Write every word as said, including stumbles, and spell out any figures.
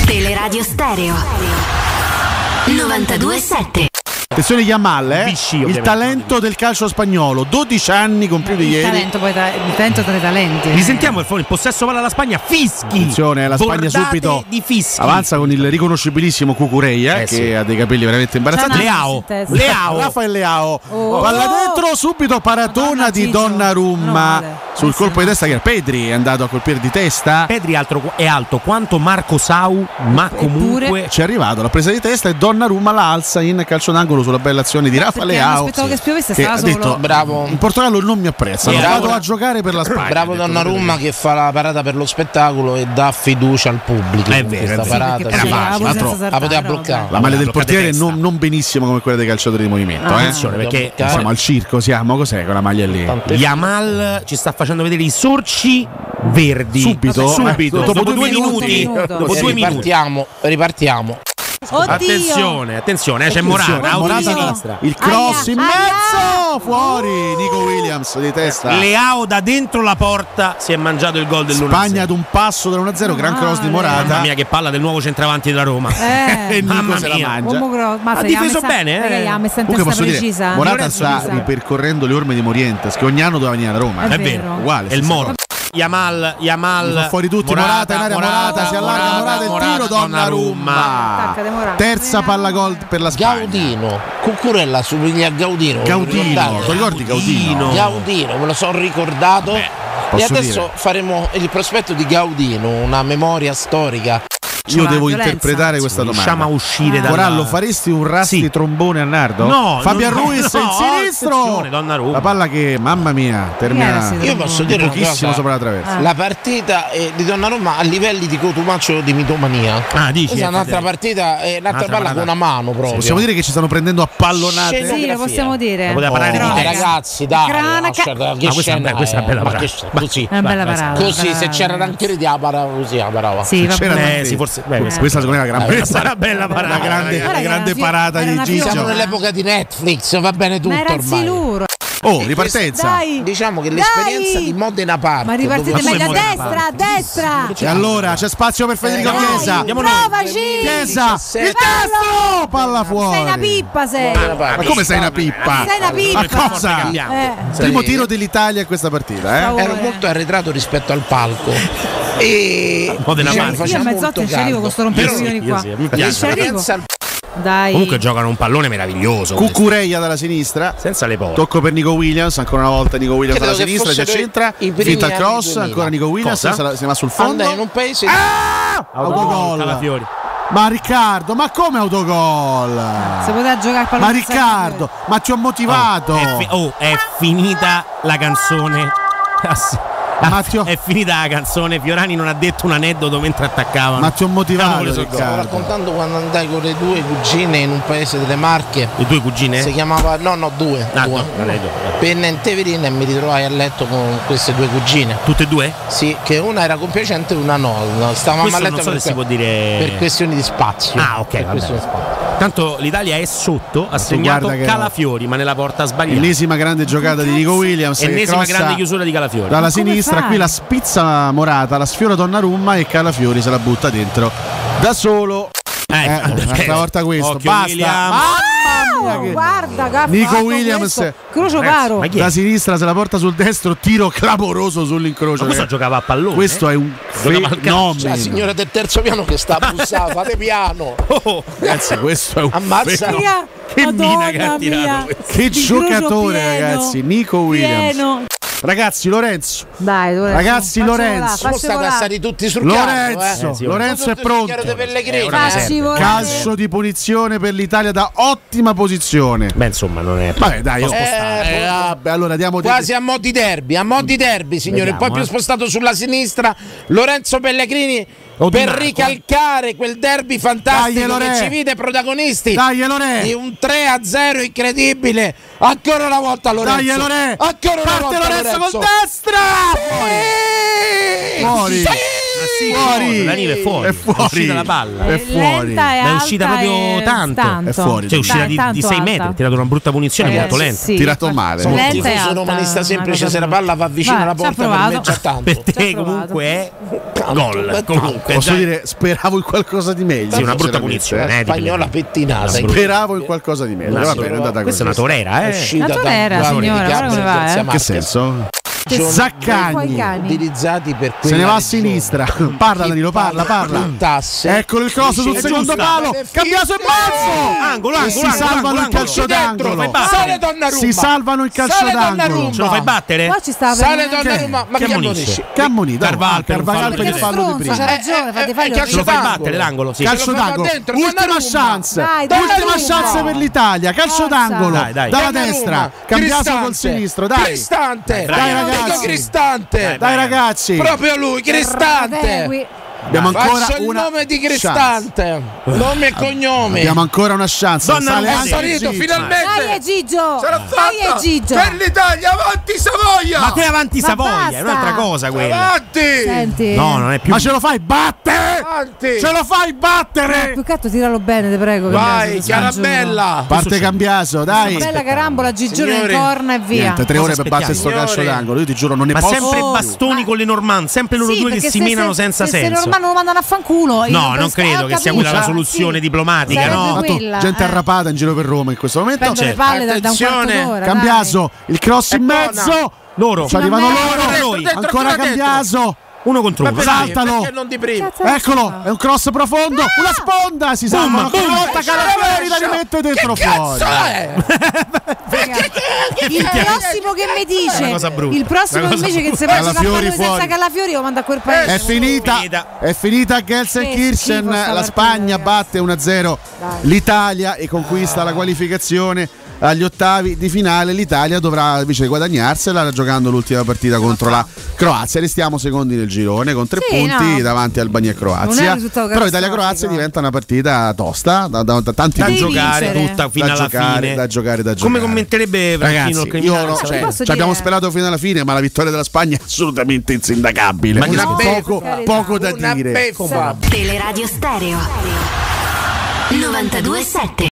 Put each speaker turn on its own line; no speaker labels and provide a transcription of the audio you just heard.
Teleradio Stereo novantadue sette.
Attenzione Yamal, eh?
Vichy,
il talento del calcio spagnolo, dodici anni compiuti
il
ieri.
Talento, poi tra, il talento tra i talenti.
Risentiamo il, il possesso palla alla Spagna, fischi.
Attenzione, la Spagna
Bordate
subito
di fischi.
avanza con il riconoscibilissimo Cucureia,
Eh,
che
sì.
ha dei capelli veramente imbarazzanti.
Leao,
Leao, Rafael Leao.
Oh.
Palla dentro, subito paratona
Madonna,
di
Gigio.
Donnarumma
Male.
sul
Eh,
colpo
sì,
di testa che era Pedri, è andato a colpire di testa.
Pedri altro, è alto quanto Marco Sau, ma comunque
Ci è arrivato, la presa di testa e Donnarumma la alza in calcio d'angolo sulla bella azione di Rafa
perché
Leao.
aspettavo che spiovesse,
che
stava
ha
solo.
detto,
Bravo.
in Portogallo non mi apprezzano,
Bravo.
vado a giocare per la Spagna.
Bravo Donnarumma che fa la parata per lo spettacolo e dà fiducia al pubblico.
È
con
vero,
questa
è vero.
parata.
Perché
Era
poi
facile.
la
L'altro-
senza
la poteva
saltare,
bloccare.
La maglia del
bloccata
portiere
testa.
non, non benissimo come quella dei calciatori di movimento.
Ah.
eh.
attenzione perché
Bloccare.
Siamo al circo, siamo, cos'è quella maglia lì?
Tante-
Yamal ci sta facendo vedere i sorci verdi.
Subito?
subito,
Eh,
dopo,
dopo
due
due
minuti,
minuti.
dopo
E
due minuti.
ripartiamo, ripartiamo.
Oddio.
Attenzione, attenzione, eh, c'è Morata,
Attenzione,
auto di
Morata,
sinistra.
il cross
Aia,
in mezzo, fuori Nico Williams di testa.
Leao da dentro la porta si è mangiato il gol dell'uno a zero.
Spagna ad un passo dall'uno a zero, gran cross di Morata.
Mamma mia che palla del nuovo centravanti della Roma.
Eh,
E Nico
mamma
se la
mia.
mangia.
Uomo gro- ma
Ha
se
difeso
gli ha messa-
bene, eh.
perché gli ha messa in
Comunque
testa
posso
precisa.
dire, Morata
Lorenzo
sta
precisa.
ripercorrendo le orme di Morientes, che ogni anno doveva venire alla Roma.
È
È
vero.
vero,
Uguale,
è il
stessa
Moro.
cosa.
Yamal, Yamal,
Li fa fuori tutti, Morata, in area, Morata, si allarga, Morata, il tiro, Donnarumma.
Attacca di Morata.
Terza palla gol per la Spagna.
Gaudino, Cucurella somiglia a Gaudino.
Gaudino,
ricordate?
ti ricordi Gaudino?
Gaudino, me lo sono ricordato. E
posso
adesso
dire?
faremo il prospetto di Gaudino, una memoria storica.
Io
la
devo
violenza.
interpretare questa
riusciamo a
domanda.
uscire da
Corallo, faresti un rasti
Sì.
trombone a Nardo?
No,
Fabian
non-
Ruiz
no,
in sinistro.
attenzione, Donnarumma.
La palla che, mamma mia,
Chi era
termina
sti
Io posso dire una
pochissimo
cosa.
sopra la traversa.
La partita eh, di Donnarumma a livelli di Cotumaccio di mitomania.
Ah, dici?
Questa è un'altra partita, eh, un'altra
Un'altra
palla
parata.
con una mano proprio.
Possiamo dire che ci stanno prendendo a pallonate.
Scendo-
Sì, lo possiamo dire.
Poteva parlare
Oh,
di te.
ragazzi, dai,
Cronaca.
lascia- che
Ah, questa è
scena
be- questa è
è?
bella
Ma
parata.
che scena, così.
È una bella
Beh,
parata.
Così,
bella
se c'era
parata.
anche di parava così, la parava.
Sì, va
C'era
bene.
Eh, sì, forse beh, questa-
Questa secondo me è una gran
Eh,
questa
sarà bella
una
parata.
grande,
Guarda
una
che
grande
era una
parata
fi-
di
era una
Gigio.
Siamo
fiora.
nell'epoca di Netflix, va bene tutto
Ma era
ormai.
siluro.
Oh, ripartenza.
Dai.
Diciamo che
Dai.
l'esperienza di Modena Park.
Ma ripartite
dove-
come
meglio a
Modena
destra, a destra.
E allora c'è spazio per Federico
Dai,
Chiesa.
andiamo noi.
Provaci.
Chiesa,
diciassette.
il destro, palla fuori.
Sei una pippa, sei.
Modena Park.
Ma come sei una pippa?
Sei una pippa.
Ma cosa?
Eh.
Primo tiro dell'Italia in questa partita, eh?
Ero molto arretrato rispetto al palco. E
Modena
diciamo,
Park.
Io a
faceva
mezz'otto
molto
ci arrivo
caldo.
con sto rompicoglioni
Io
qua.
sì, io sì, mi piace.
Ci arrivo.
L'esperienza al-
Dai.
Comunque giocano un pallone meraviglioso.
Cucureia dalla sinistra.
Senza le porte.
Tocco per Nico Williams, ancora una volta Nico Williams
Credo
dalla
che
sinistra, si
fossero
accentra,
i primi
finta il
anni
cross,
duemila.
ancora Nico Williams,
Cosa?
se la- se va sul fondo.
Andai in un paese
Ah! Autogol.
Calafiori.
Ma Riccardo, ma come autogol?
Se poteva giocare al pallone.
Ma Riccardo, ma ti ho motivato.
È fi- oh, è finita la canzone.
Ma ti ho-
È finita la canzone. Fiorani non ha detto un aneddoto mentre attaccavano.
Ma ti ho motivato,
Cavolo,
Stavo
Riccardo.
raccontando quando andai con le due cugine in un paese delle Marche.
Le due cugine?
Si chiamava, no, no, due.
Ah,
due.
no, non è due.
Penna e Teverina e mi ritrovai a letto con queste due cugine.
Tutte e due?
Sì, che una era compiacente e una no. no, Stavamo
Questo
a letto
non so
per,
se si
que-
può dire.
per questioni di spazio.
Ah, ok,
Per
va
questioni
bene.
di spazio.
Tanto l'Italia è sotto, ha segnato
guarda che-
Calafiori, ma nella porta sbagliata.
Ennesima grande giocata di Nico Williams. che
Ennesima
crossa
grande chiusura di Calafiori.
dalla
Ma come
sinistra,
fai?
qui la spizza Morata, la sfiora Donnarumma e Calafiori se la butta dentro da solo.
Eh,
Eh, un'altra volta questo,
Occhio,
basta.
William.
Mamma
Oh,
mia che-
guarda che ha
Nico
fatto
Williams.
questo. Crocio
Ragazzi,
caro.
ma chi è?
Da sinistra se la porta sul destro, tiro clamoroso sull'incrocio.
Ma questo
ragazzi.
giocava a pallone.
Questo è un
Giocava al calcio.
Cioè, la signora del terzo piano che sta a bussare, fate piano.
Oh,
Ragazzi, questo è un
Ammazza.
fenomeno.
Mia,
Che mina che ha
Madonna
tirato
mia.
questo.
Che
Di
giocatore,
Crocio pieno,
ragazzi, Nico Williams.
pieno.
Ragazzi, Lorenzo.
Dai, Lorenzo,
Ragazzi,
facci
Lorenzo.
volare,
Sono
facci
stati
volare.
stati tutti sul
Lorenzo,
carro, eh.
sì,
Lorenzo è
Tutto il chiaro
pronto.
dei Pellegrini.
Eh, ora
Facci
serve.
volare.
Calcio di punizione per l'Italia da ottima posizione.
Beh, insomma, non è.
Vabbè, dai, oh.
Eh,
Eh, vabbè, allora diamo
Quasi a mo' di derby, a mo' di derby, signore.
Vediamo,
Poi più
eh.
spostato sulla sinistra Lorenzo Pellegrini
O Di
per
Marco.
ricalcare quel derby fantastico
Dai,
che
Lore.
ci vide protagonisti
Dai, Lore.
di un tre a zero incredibile. Ancora una volta Lorenzo.
Dai, Lore.
Ancora una
Parte
volta
Lorenzo
Lorenzo.
col destra.
Sì!
Fuori.
Sì!
Ma sì,
fuori.
La Nive è fuori.
È fuori.
È uscita la palla.
È fuori.
Lenta, è
Ma è uscita
alta
proprio
e
tanto.
tanto.
È fuori.
Cioè, è uscita
Dai,
di,
tanto
di sei metri,
alta.
ha tirato una brutta punizione
Eh,
molto
sì,
lenta.
sì.
Tirato male.
Un
Lenta e
tifoso
alta,
romanista
una
semplice,
cosa
se la
brutta.
palla va vicino
Vai,
alla
ci ha
porta, per me
provato.
già tanto.
Per te
Ci ha
comunque è
Tanto,
gol.
beh,
Comunque,
Posso
dai.
dire, speravo in qualcosa di meglio.
Sì, una brutta
sinceramente,
punizione.
eh.
eh, di
Spagnola
Pellegrini.
pettinata.
Una brutta-
Speravo in qualcosa di meglio.
Una
Va
brutta-
bene, è andata
Questa è
così.
una torera,
È
eh.
uscita
La torera,
da-
signora,
di
guarda
Gabriel
come va,
Garcia
eh.
Che
Marquez.
senso?
Sono
Zaccagni.
cani.
utilizzati per
Se ne
quella
va a
regione.
sinistra. Parla
Chi
Danilo, parla, parla.
puntasse,
Eccolo il cross sul
riceve
secondo
giusta.
palo. Cambiato in mezzo.
Angolo,
E
angolo,
si
angolo,
salvano
angolo,
il calcio
angolo.
d'angolo.
Fai battere.
Sale Donnarumma.
Si salvano il calcio
Sale
d'angolo.
Donnarumma.
Ce lo fai battere?
Qua ci stava
Sale
per-
Donnarumma, ma
Che
chi
ammonisce?
ammonisce?
Che ammonito?
Carvalho per un fallo
Carvalho per il
di
fallo di
stronzo,
prima.
c'ha ragione, fate fallo.
eh, calcio
Ce lo fai
d'angolo.
battere l'angolo? Sì.
Calcio
Ce lo fanno
d'angolo,
dentro,
ultima
Donnarumma.
chance,
Dai,
ultima
Donnarumma.
chance per l'Italia. Calcio
Forza.
d'angolo
Dai, dai.
dalla
Donnarumma,
destra, Cambiaso col
Cristante,
sinistro. Dai,
Cristante,
Dai,
ragazzi.
Dico Cristante,
dai ragazzi.
proprio lui, Cristante.
Segui.
Abbiamo ancora
Faccio il
una
nome di
chance.
Cristante, nome e cognome.
Abbiamo ancora una chance.
Donnarumma
Sale
È
anche
salito
Gigi.
finalmente.
Dai, è Gigio.
Ce l'ha
Dai, è
fatta
Gigio.
per l'Italia, avanti Savoia.
Ma che avanti
Ma
Savoia, è
basta.
un'altra cosa quella.
Avanti.
Senti.
No, non è più.
Ma ce lo fai battere?
Avanti.
Ce lo fai battere?
Più che altro tiralo bene, te prego.
Vai,
Cambiaso, ti giuro.
Chiarabella.
Parte Cambiaso, dai.
Bella carambola, Gigione in
Signori,
corna e via.
Niente, tre
Cosa
ore per battere sto
aspettiamo?
calcio
Signori.
d'angolo. Io ti giuro, non ne
Ma
posso
sempre
più.
bastoni con le Norman, sempre loro
Sì,
due che
perché
si
se-
menano
se-
senza
se, Se
senso.
Norman lo mandano a fanculo. io
No, non
penso-
credo
ho
che sia
capito,
quella la
sì.
soluzione diplomatica,
Sarebbe
no?
Tanto
quella,
gente
eh.
arrapata in giro per Roma in questo momento.
Prendo le
certo.
palle da, da un quarto
Attenzione.
d'ora.
Cambiaso, il cross in
E buona.
mezzo.
Loro.
Ci arrivano
ma-
loro.
Dentro,
dentro, dentro,
Ancora
dentro.
Cambiaso.
Uno contro
Ma
uno.
perché?
Saltalo.
Perché non di prima?
Cazzo,
Eccolo, è un cross profondo, una sponda, si salva una
boom.
volta Calafiori la rimette dentro
Che
fuori.
cazzo è?
Il prossimo che mi dice,
Una cosa brutta.
il prossimo
Una cosa
invece che se
brutta.
poi si fa
Calafiori
pallone senza
fuori.
Calafiori lo manda a quel paese.
È finita,
Finita.
è finita a Gelsenkirchen,
Che schifo sta
la
partita,
Spagna
ragazzi.
batte uno a zero
Dai.
l'Italia e conquista la qualificazione agli ottavi di finale. L'Italia dovrà invece guadagnarsela giocando l'ultima partita contro la Croazia. Restiamo secondi nel girone con tre
Sì,
punti
no.
davanti a Albania e
Non è
Croazia.
un risultato
Però Italia-Croazia
catastrofico.
diventa una partita tosta da, da- da tanti
Da
Devi
punti.
giocare
vincere.
tutta fino
Da
alla
giocare,
fine.
da giocare, da
Come
giocare.
commenterebbe Franchino il
Ragazzi, io
criminale?
no,
Sì,
cioè,
posso
ci abbiamo
dire-
sperato fino alla fine, ma la vittoria della Spagna è assolutamente insindacabile.
Ma che
Poco,
beffa.
poco da
Una
dire.
beffa.
Teleradio Stereo novantadue sette.